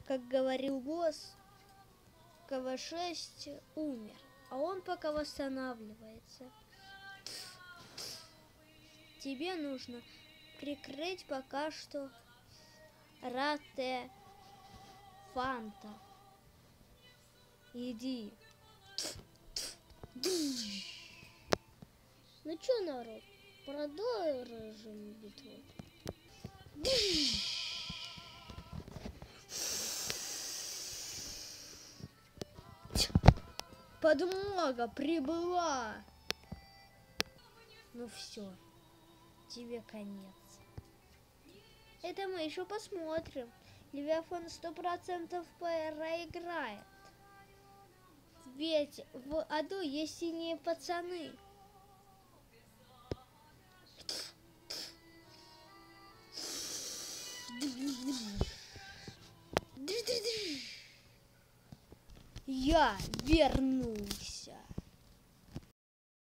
Как говорил босс, КВ-6 умер, а он пока восстанавливается. Тебе нужно прикрыть пока что Рате Фанта. Иди. Ну чё, народ, продолжим битву. Подмога прибыла. Ну все, тебе конец. Это мы еще посмотрим. Левиафан 100% проиграет. Ведь в аду есть синие пацаны. Я вернулся.